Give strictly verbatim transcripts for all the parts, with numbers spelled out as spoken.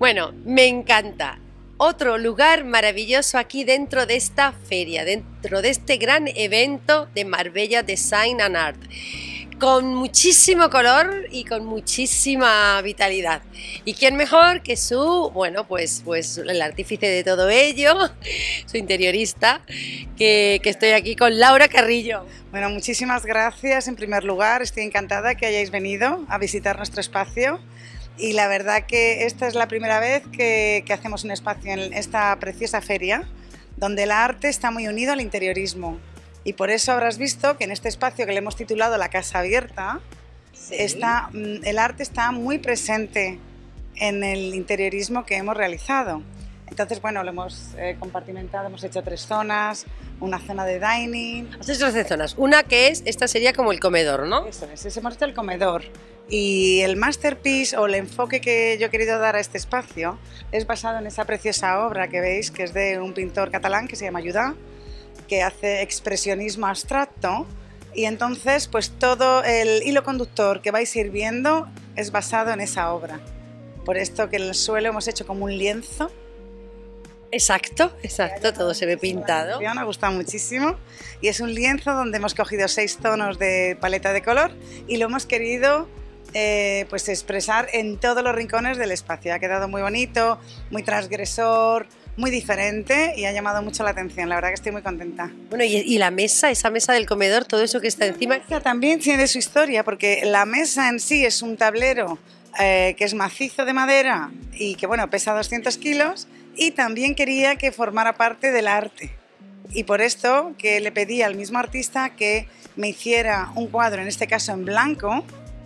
Bueno, me encanta. Otro lugar maravilloso aquí dentro de esta feria, dentro de este gran evento de Marbella Design and Art, con muchísimo color y con muchísima vitalidad. ¿Y quién mejor que su, bueno, pues, pues el artífice de todo ello, su interiorista, que, que estoy aquí con Laura Carrillo? Bueno, muchísimas gracias en primer lugar, estoy encantada que hayáis venido a visitar nuestro espacio. Y la verdad que esta es la primera vez que, que hacemos un espacio en esta preciosa feria, donde el arte está muy unido al interiorismo. Y por eso habrás visto que en este espacio que le hemos titulado La Casa Abierta, sí, está, el arte está muy presente en el interiorismo que hemos realizado. Entonces, bueno, lo hemos eh, compartimentado, hemos hecho tres zonas, una zona de dining. Has hecho tres zonas, una que es, esta sería como el comedor, ¿no? Eso es, hemos hecho el comedor. Y el masterpiece o el enfoque que yo he querido dar a este espacio es basado en esa preciosa obra que veis, que es de un pintor catalán que se llama Judà, que hace expresionismo abstracto, y entonces pues todo el hilo conductor que vais a ir viendo es basado en esa obra. Por esto que en el suelo hemos hecho como un lienzo. Exacto, exacto, todo se ve pintado. Me ha gustado muchísimo y es un lienzo donde hemos cogido seis tonos de paleta de color y lo hemos querido eh, pues expresar en todos los rincones del espacio. Ha quedado muy bonito, muy transgresor, muy diferente y ha llamado mucho la atención. La verdad que estoy muy contenta. Bueno, y, y la mesa, esa mesa del comedor, todo eso que está encima. También tiene su historia porque la mesa en sí es un tablero eh, que es macizo de madera y que bueno, pesa doscientos kilos. Y también quería que formara parte del arte. Y por esto que le pedí al mismo artista que me hiciera un cuadro, en este caso en blanco,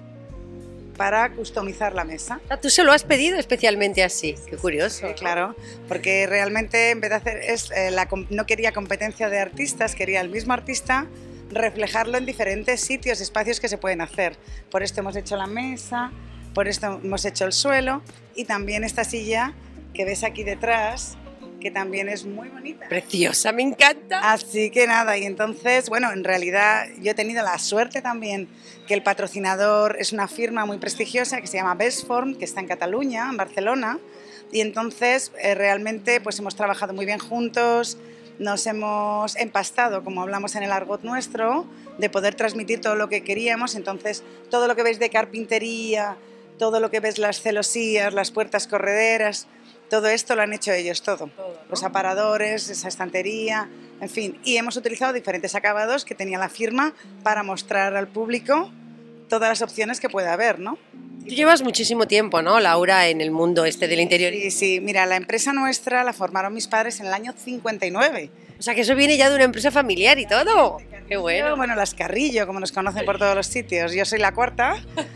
para customizar la mesa. ¿Tú se lo has pedido especialmente así? Qué curioso. Sí, claro, porque realmente en vez de hacer, es, eh, la, no quería competencia de artistas, quería el mismo artista reflejarlo en diferentes sitios, espacios que se pueden hacer. Por esto hemos hecho la mesa, por esto hemos hecho el suelo y también esta silla que ves aquí detrás, que también es muy bonita. Preciosa, me encanta. Así que nada, y entonces, bueno, en realidad yo he tenido la suerte también que el patrocinador es una firma muy prestigiosa que se llama Bestform, que está en Cataluña, en Barcelona, y entonces eh, realmente pues hemos trabajado muy bien juntos, nos hemos empastado, como hablamos en el argot nuestro, de poder transmitir todo lo que queríamos. Entonces todo lo que veis de carpintería, todo lo que ves, las celosías, las puertas correderas, todo esto lo han hecho ellos, todo. todo ¿no? Los aparadores, esa estantería, en fin. Y hemos utilizado diferentes acabados que tenía la firma para mostrar al público todas las opciones que puede haber, ¿no? Tú llevas muchísimo tiempo, ¿no, Laura, en el mundo este del interior? Sí, sí. Mira, la empresa nuestra la formaron mis padres en el año cincuenta y nueve. O sea, que eso viene ya de una empresa familiar y todo. ¡Qué bueno! Bueno, las Carrillo, como nos conocen por todos los sitios. Yo soy la cuarta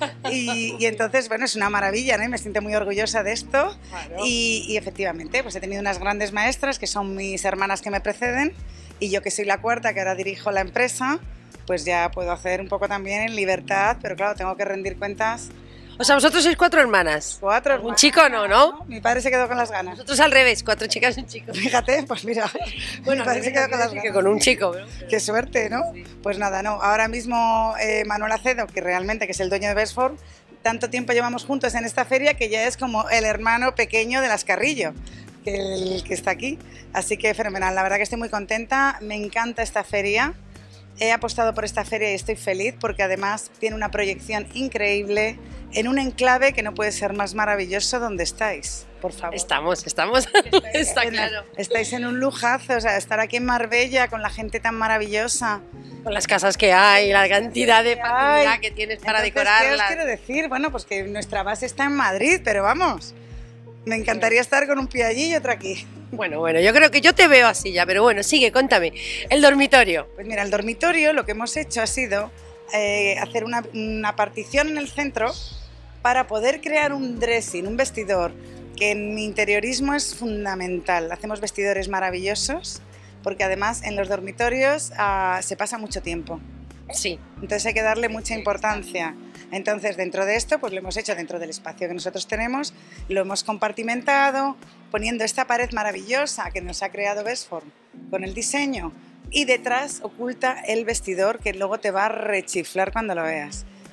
y, y entonces, bueno, es una maravilla, ¿no? Me siento muy orgullosa de esto. Claro. Y, y efectivamente, pues he tenido unas grandes maestras que son mis hermanas que me preceden y yo que soy la cuarta, que ahora dirijo la empresa, pues ya puedo hacer un poco también en libertad, pero claro, tengo que rendir cuentas. O sea, vosotros sois cuatro hermanas. Cuatro hermanas. Un chico no, ¿no? Mi padre se quedó con las ganas. Nosotros al revés, cuatro chicas y un chico. Fíjate, pues mira, bueno, mi padre se quedó con las ganas. Que con un chico, ¿no? Qué suerte, ¿no? Sí. Pues nada, no. Ahora mismo eh, Manuel Acedo, que realmente que es el dueño de Bestform, tanto tiempo llevamos juntos en esta feria que ya es como el hermano pequeño de las Carrillo, que el que está aquí. Así que fenomenal, la verdad que estoy muy contenta, me encanta esta feria. He apostado por esta feria y estoy feliz porque además tiene una proyección increíble en un enclave que no puede ser más maravilloso donde estáis, por favor. Estamos, estamos, está en, claro. Estáis en un lujazo, o sea, estar aquí en Marbella con la gente tan maravillosa. Con las casas que hay, la cantidad de facilidad que tienes para Entonces, decorarlas. ¿qué os quiero decir? Bueno, pues que nuestra base está en Madrid, pero vamos, me encantaría estar con un pie allí y otro aquí. Bueno, bueno, yo creo que yo te veo así ya, pero bueno, sigue, cuéntame. El dormitorio. Pues mira, el dormitorio lo que hemos hecho ha sido eh, hacer una, una partición en el centro para poder crear un dressing, un vestidor, que en mi interiorismo es fundamental. Hacemos vestidores maravillosos, porque además en los dormitorios uh, se pasa mucho tiempo. Sí. Entonces hay que darle mucha importancia. Entonces dentro de esto pues lo hemos hecho dentro del espacio que nosotros tenemos, lo hemos compartimentado poniendo esta pared maravillosa que nos ha creado Bestform con el diseño y detrás oculta el vestidor que luego te va a rechiflar cuando lo veas.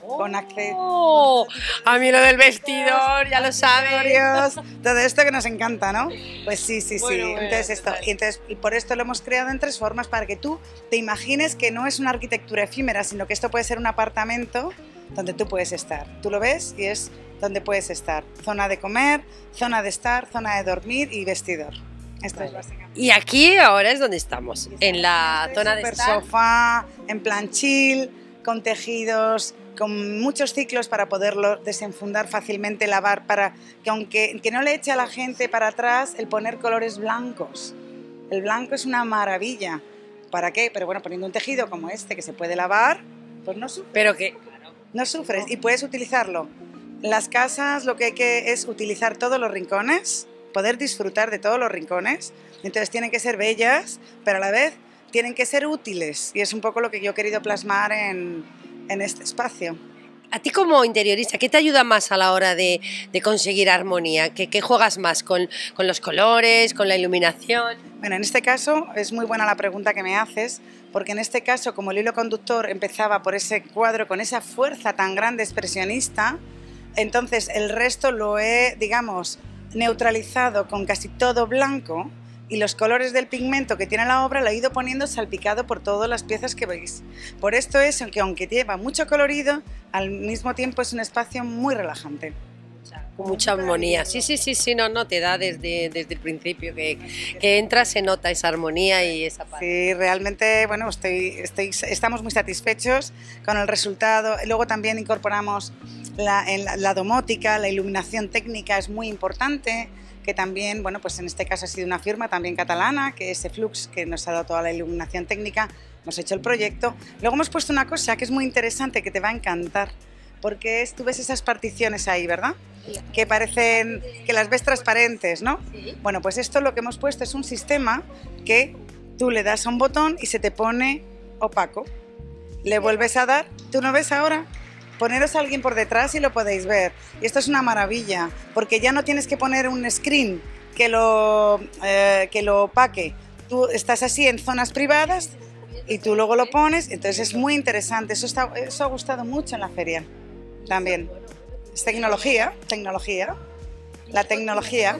con acceso. Oh, a mí lo del vestidor, ya lo sabes. Todo esto que nos encanta, ¿no? Pues sí, sí, sí. Bueno, bueno, entonces esto, y entonces y por esto lo hemos creado en tres formas para que tú te imagines que no es una arquitectura efímera, sino que esto puede ser un apartamento donde tú puedes estar. Tú lo ves y es donde puedes estar. Zona de comer, zona de estar, zona de dormir y vestidor. Esto vale. es básicamente. Y aquí ahora es donde estamos, en la zona de estar. Sofá, en plan chill, con tejidos, con muchos ciclos para poderlo desenfundar fácilmente, lavar, para que aunque que no le eche a la gente para atrás el poner colores blancos. El blanco es una maravilla. ¿Para qué? Pero bueno, poniendo un tejido como este que se puede lavar, pues no sufres. Pero que no sufres y puedes utilizarlo. Las casas lo que hay que es utilizar todos los rincones, poder disfrutar de todos los rincones. Entonces tienen que ser bellas, pero a la vez tienen que ser útiles. Y es un poco lo que yo he querido plasmar en, en este espacio. A ti como interiorista, ¿qué te ayuda más a la hora de, de conseguir armonía? ¿Qué, qué juegas más? ¿Con, ¿Con los colores? ¿Con la iluminación? Bueno, en este caso es muy buena la pregunta que me haces, porque en este caso, como el hilo conductor empezaba por ese cuadro con esa fuerza tan grande expresionista, entonces el resto lo he, digamos, neutralizado con casi todo blanco, y los colores del pigmento que tiene la obra lo he ido poniendo salpicado por todas las piezas que veis. Por esto es que aunque lleva mucho colorido, al mismo tiempo es un espacio muy relajante. Con mucha armonía. Sí, sí, sí, sí, no, no, te da desde, desde el principio que, que entras, se nota esa armonía y esa paz. Sí, realmente, bueno, estoy, estoy, estamos muy satisfechos con el resultado. Luego también incorporamos la, la, la domótica, la iluminación técnica es muy importante, que también, bueno, pues en este caso ha sido una firma también catalana, que es Eflux, que nos ha dado toda la iluminación técnica, hemos hecho el proyecto. Luego hemos puesto una cosa que es muy interesante, que te va a encantar, porque es, tú ves esas particiones ahí, ¿verdad? Sí. Que parecen, que las ves transparentes, ¿no? Sí. Bueno, pues esto lo que hemos puesto es un sistema que tú le das a un botón y se te pone opaco. Le vuelves a dar, ¿tú no ves ahora? Poneros a alguien por detrás y lo podéis ver. Y esto es una maravilla, porque ya no tienes que poner un screen que lo, eh, que lo opaque. Tú estás así en zonas privadas y tú luego lo pones, entonces es muy interesante. Eso, está, eso ha gustado mucho en la feria también. Es tecnología, tecnología, la tecnología.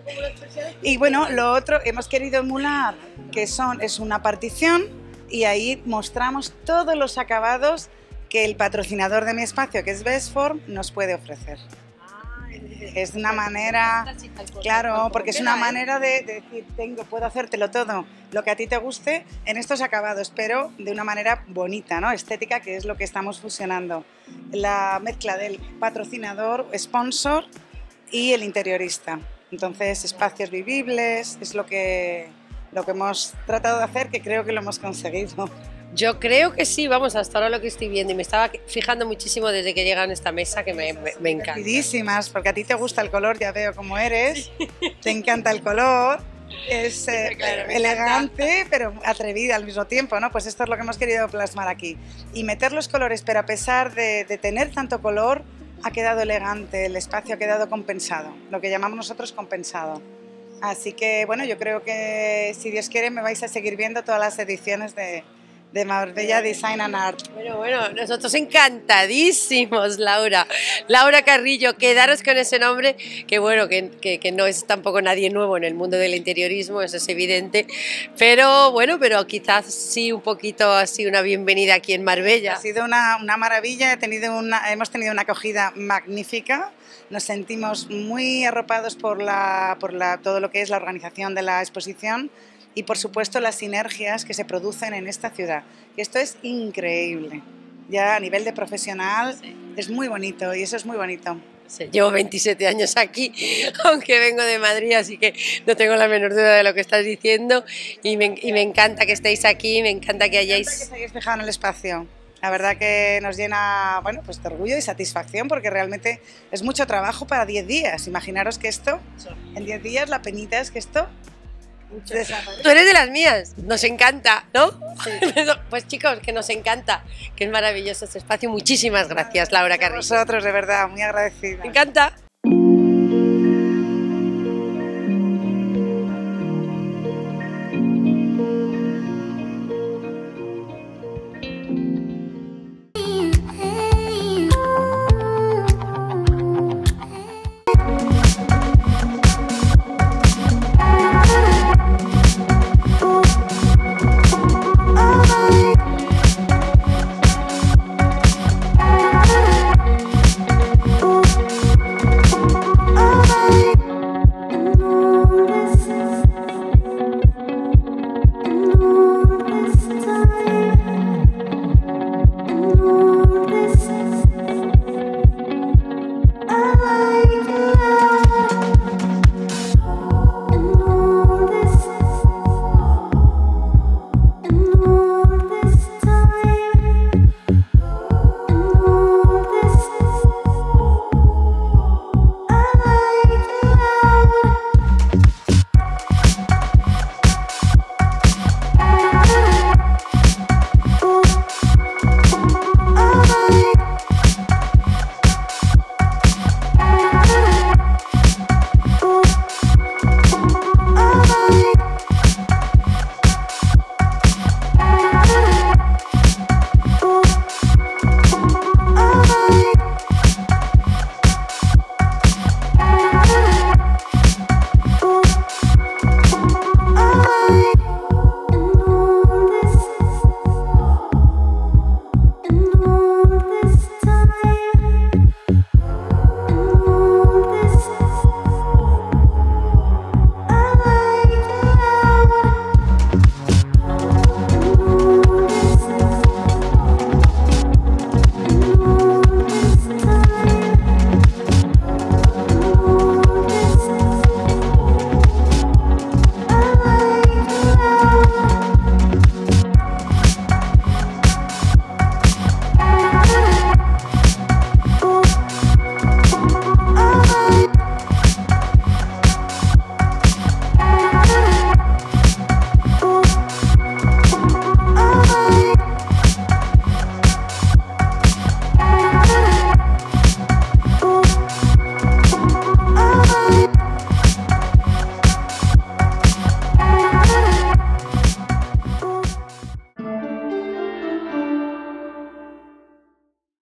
Y bueno, lo otro, hemos querido emular, que son, es una partición y ahí mostramos todos los acabados que el patrocinador de mi espacio, que es Bestform, nos puede ofrecer. Es una manera, claro, porque es una manera de, de decir, tengo, puedo hacértelo todo, lo que a ti te guste en estos acabados, pero de una manera bonita, ¿no? Estética, que es lo que estamos fusionando. La mezcla del patrocinador, sponsor y el interiorista. Entonces, espacios vivibles, es lo que, lo que hemos tratado de hacer, que creo que lo hemos conseguido. Yo creo que sí, vamos, hasta ahora lo que estoy viendo y me estaba fijando muchísimo desde que llegaron a esta mesa, que me, me, me encanta. Divertidísimas, porque a ti te gusta el color, ya veo cómo eres, te encanta el color, es eh, sí, claro, elegante pero atrevida al mismo tiempo, ¿no? Pues esto es lo que hemos querido plasmar aquí. Y meter los colores, pero a pesar de, de tener tanto color, ha quedado elegante, el espacio ha quedado compensado, lo que llamamos nosotros compensado. Así que, bueno, yo creo que si Dios quiere me vais a seguir viendo todas las ediciones de... de Marbella Design and Art. Bueno, bueno, nosotros encantadísimos, Laura. Laura Carrillo, quedaros con ese nombre, que bueno, que, que, que no es tampoco nadie nuevo en el mundo del interiorismo, eso es evidente, pero bueno, pero quizás sí un poquito así una bienvenida aquí en Marbella. Ha sido una, una maravilla, he tenido una, hemos tenido una acogida magnífica, nos sentimos muy arropados por, la, por la, todo lo que es la organización de la exposición, y por supuesto las sinergias que se producen en esta ciudad. Y esto es increíble. Ya a nivel de profesional sí. Es muy bonito y eso es muy bonito. Sí, llevo veintisiete años aquí, aunque vengo de Madrid, así que no tengo la menor duda de lo que estás diciendo y me, y me encanta que estéis aquí, me encanta que hayáis... Me encanta que os hayáis fijado en el espacio. La verdad que nos llena, bueno, pues de orgullo y satisfacción, porque realmente es mucho trabajo para diez días. Imaginaros que esto, en diez días, la penita es que esto... Tú eres de las mías, nos encanta, ¿no? Sí. Pues chicos, que nos encanta, que es maravilloso este espacio. Muchísimas gracias, Laura Carrillo. A vosotros, de verdad, muy agradecida. Me encanta.